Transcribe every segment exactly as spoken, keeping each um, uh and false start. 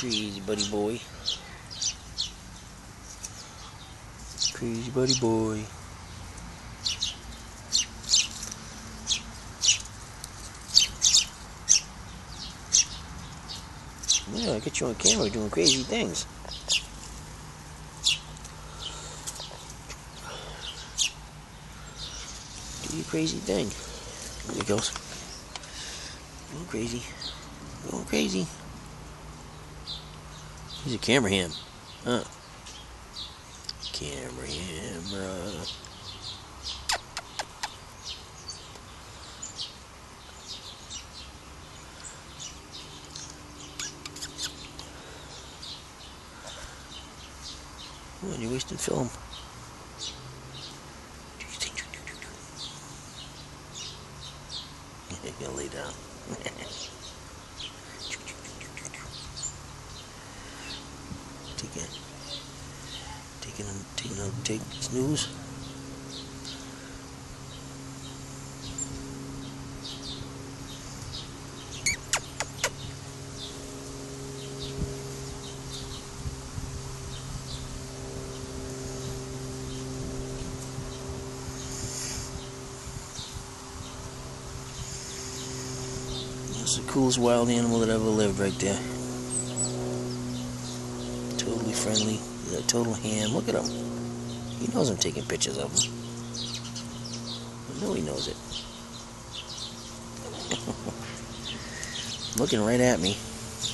Crazy buddy boy. Crazy buddy boy. Yeah, I got you on camera doing crazy things. Do your crazy thing. There he goes. Going crazy. Going crazy. He's a camera ham. Huh. Camera hammer. Oh, you're wasting film. You're gonna lay down. Take it. Taking a, taking a, take snooze. That's the coolest wild animal that ever lived right there. Totally friendly. He's a total ham. Look at him. He knows I'm taking pictures of him. I know he knows it. Looking right at me.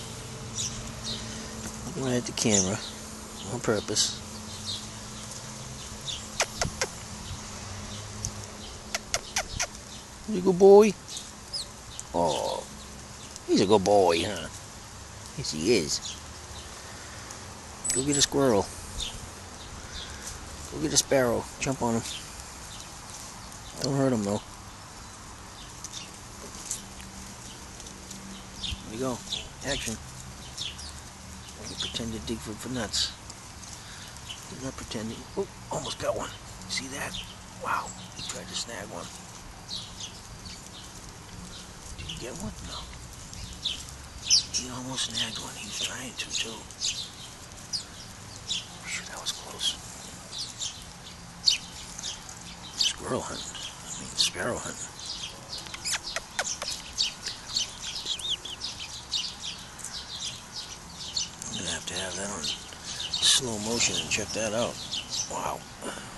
Looking right at the camera. On purpose. He's a good boy. Oh. He's a good boy, huh? Yes, he is. Go get a squirrel. Go get a sparrow. Jump on him. Don't hurt him, though. There you go. Action. You pretend to dig for, for nuts. He's not pretending. Oh, almost got one. See that? Wow. He tried to snag one. Did you get one? No. He almost snagged one. He was trying to, too. Phew, that was close. Squirrel hunting. I mean, sparrow hunting. I'm gonna have to have that on slow motion and check that out. Wow.